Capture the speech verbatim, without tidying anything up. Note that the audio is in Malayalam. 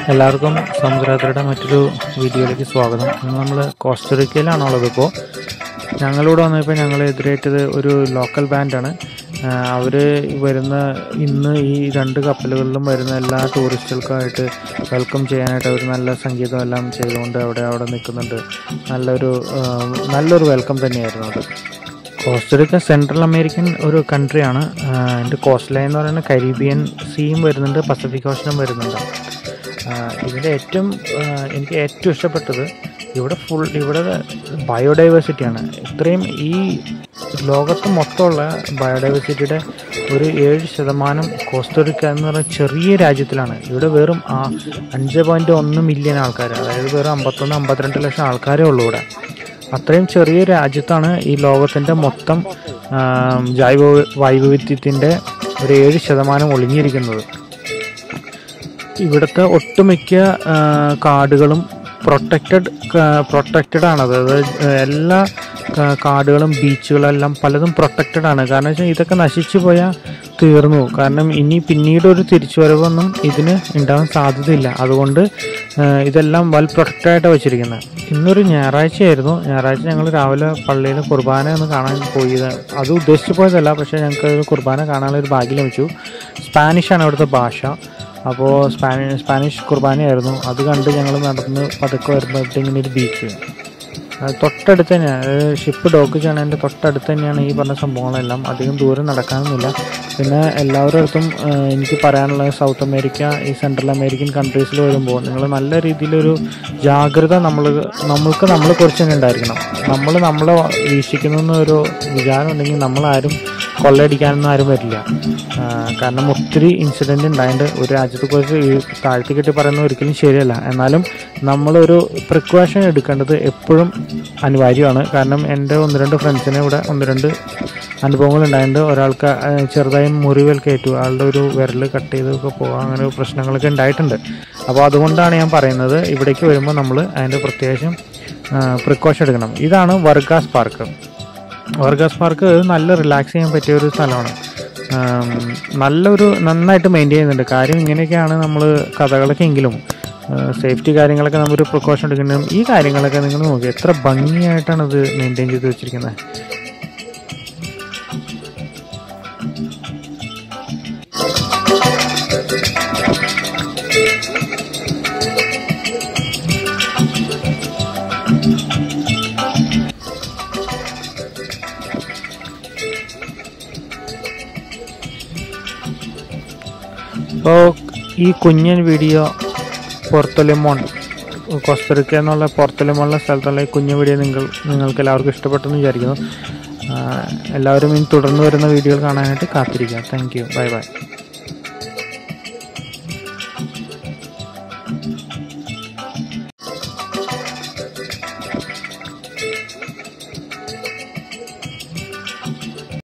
എല്ലാവർക്കും സമുദ്രയാത്രയുടെ മറ്റൊരു വീഡിയോയിലേക്ക് സ്വാഗതം. ഇന്ന് നമ്മൾ കോസ്റ്ററിക്കയിലാണുള്ളത്. ഇപ്പോൾ ഞങ്ങളിവിടെ വന്നപ്പോൾ ഞങ്ങൾ എതിരേറ്റത് ഒരു ലോക്കൽ ബാൻഡാണ്. അവർ വരുന്ന ഇന്ന് ഈ രണ്ട് കപ്പലുകളിലും വരുന്ന എല്ലാ ടൂറിസ്റ്റുകൾക്കായിട്ട് വെൽക്കം ചെയ്യാനായിട്ട് അവർ നല്ല സംഗീതം എല്ലാം ചെയ്തുകൊണ്ട് അവിടെ അവിടെ നിൽക്കുന്നുണ്ട്. നല്ലൊരു നല്ലൊരു വെൽക്കം തന്നെയായിരുന്നു അത്. കോസ്റ്ററിക്ക സെൻട്രൽ അമേരിക്കൻ ഒരു കൺട്രിയാണ്. അതിൻ്റെ കോസ്റ്റ് ലൈൻ എന്ന് പറയുന്നത് കരീബിയൻ സീയും വരുന്നുണ്ട്, പസഫിക് ഓഷനും വരുന്നുണ്ട്. ഇതിൻ്റെ ഏറ്റവും എനിക്ക് ഏറ്റവും ഇഷ്ടപ്പെട്ടത് ഇവിടെ ഫുൾ ഇവിടെ ബയോഡൈവേഴ്സിറ്റിയാണ്. ഇത്രയും ഈ ലോകത്ത് മൊത്തമുള്ള ബയോഡൈവേഴ്സിറ്റിയുടെ ഒരു ഏഴ് ശതമാനം കോസ്റ്ററിക്ക എന്ന് പറയുന്ന ചെറിയ രാജ്യത്തിലാണ്. ഇവിടെ വെറും ആ അഞ്ച് പോയിൻറ്റ് ഒന്ന് മില്യൺ ആൾക്കാർ, അതായത് വെറും അമ്പത്തൊന്ന് അമ്പത്തിരണ്ട് ലക്ഷം ആൾക്കാരേ ഉള്ളൂ ഇവിടെ. അത്രയും ചെറിയ രാജ്യത്താണ് ഈ ലോകത്തിൻ്റെ മൊത്തം ജൈവ വൈവിധ്യത്തിൻ്റെ ഒരു ഏഴ് ശതമാനം ഒളിഞ്ഞിരിക്കുന്നത്. ഇവിടുത്തെ ഒട്ടുമിക്ക കാടുകളും പ്രൊട്ടക്റ്റഡ് പ്രൊട്ടക്റ്റഡ് ആണ്. അതായത് എല്ലാ കാടുകളും ബീച്ചുകളെല്ലാം പലതും പ്രൊട്ടക്റ്റഡ് ആണ്. കാരണം വെച്ചാൽ ഇതൊക്കെ നശിച്ചു പോയാൽ തീർന്നു. കാരണം ഇനി പിന്നീട് ഒരു തിരിച്ചുവരവൊന്നും ഇതിന് ഉണ്ടാകാൻ സാധ്യതയില്ല. അതുകൊണ്ട് ഇതെല്ലാം വെൽ പ്രൊട്ടക്റ്റഡായിട്ട് വെച്ചിരിക്കുന്നത്. ഇന്നൊരു ഞായറാഴ്ചയായിരുന്നു. ഞായറാഴ്ച ഞങ്ങൾ രാവിലെ പള്ളിയിൽ കുർബാന ഒന്ന് കാണാൻ പോയത്. അത് ഉദ്ദേശിച്ചു പോയതല്ല, പക്ഷേ ഞങ്ങൾക്ക് കുർബാന കാണാനുള്ള ഒരു ഭാഗ്യം ലഭിച്ചു. സ്പാനിഷാണ് അവിടുത്തെ ഭാഷ. അപ്പോൾ സ്പാനിഷ് സ്പാനിഷ് കുർബാനയായിരുന്നു. അത് കണ്ട് ഞങ്ങൾ നടന്ന് പതുക്കെ വരുമ്പോൾ ഇവിടെ ഇങ്ങനെ ഒരു ബീച്ച് തൊട്ടടുത്ത് തന്നെയാണ്. അതായത് ഷിപ്പ് ഡോക്ക് ചെയ്യണതിൻ്റെ തൊട്ടടുത്ത് തന്നെയാണ് ഈ പറഞ്ഞ സംഭവങ്ങളെല്ലാം. അധികം ദൂരം നടക്കാനൊന്നുമില്ല. പിന്നെ എല്ലാവരുടെ അടുത്തും എനിക്ക് പറയാനുള്ളത് സൗത്ത് അമേരിക്ക, ഈ സെൻട്രൽ അമേരിക്കൻ കൺട്രീസിൽ വരുമ്പോൾ നിങ്ങൾ നല്ല രീതിയിലൊരു ജാഗ്രത നമ്മൾ നമ്മൾക്ക് നമ്മളെ കുറിച്ച് തന്നെ ഉണ്ടായിരിക്കണം. നമ്മൾ നമ്മളെ വീക്ഷിക്കുന്നൊരു വിചാരം ഉണ്ടെങ്കിൽ നമ്മളാരും കൊള്ളയടിക്കാനൊന്നും ആരും വരില്ല. കാരണം ഒത്തിരി ഇൻസിഡൻറ്റ് ഉണ്ടായിട്ട് ഒരു രാജ്യത്തെ കുറിച്ച് താഴ്ത്തി കെട്ടി പറയുന്നത് ഒരിക്കലും ശരിയല്ല. എന്നാലും നമ്മളൊരു പ്രിക്കോഷൻ എടുക്കേണ്ടത് എപ്പോഴും അനിവാര്യമാണ്. കാരണം എൻ്റെ ഒന്ന് രണ്ട് ഫ്രണ്ട്സിനെ ഇവിടെ ഒന്ന് രണ്ട് അനുഭവങ്ങൾ ഉണ്ടായിട്ടുണ്ട്. ഒരാൾക്ക് ചെറുതായി മുറിവേൽക്ക് ഏറ്റു, ആളുടെ ഒരു വിരൽ കട്ട് ചെയ്തൊക്കെ പോകാൻ അങ്ങനെ പ്രശ്നങ്ങളൊക്കെ ഉണ്ടായിട്ടുണ്ട്. അപ്പോൾ അതുകൊണ്ടാണ് ഞാൻ പറയുന്നത് ഇവിടേക്ക് വരുമ്പോൾ നമ്മൾ അതിൻ്റെ പ്രത്യേകം പ്രിക്കോഷൻ എടുക്കണം. ഇതാണ് വർഗാസ് പാർക്ക്. വർഗാസ് പാർക്ക് നല്ല റിലാക്സ് ചെയ്യാൻ പറ്റിയ ഒരു സ്ഥലമാണ്. നല്ലൊരു നന്നായിട്ട് മെയിൻറ്റെയിൻ ചെയ്യുന്നുണ്ട്. കാര്യം ഇങ്ങനെയൊക്കെയാണ് നമ്മൾ കഥകളൊക്കെ എങ്കിലും സേഫ്റ്റി കാര്യങ്ങളൊക്കെ നമ്മളൊരു പ്രിക്കോഷൻ എടുക്കണം. ഈ കാര്യങ്ങളൊക്കെ നിങ്ങൾ നോക്കി എത്ര ഭംഗിയായിട്ടാണ് ഇത് മെയിൻറ്റെയിൻ ചെയ്ത് വെച്ചിരിക്കുന്നത്. അപ്പോൾ ഈ കുഞ്ഞൻ വീഡിയോ പുerto limon കോസ്റ്ററിക്ക എന്നുള്ള പുerto limon ഉള്ള സ്ഥലത്തുള്ള ഈ കുഞ്ഞു വീഡിയോ നിങ്ങൾ നിങ്ങൾക്ക് എല്ലാവർക്കും ഇഷ്ടപ്പെട്ടെന്ന് വിചാരിക്കുന്നു. എല്ലാവരും ഇനി തുടർന്ന് വരുന്ന വീഡിയോകൾ കാണാനായിട്ട് കാത്തിരിക്കുക. Thank you. Bye by.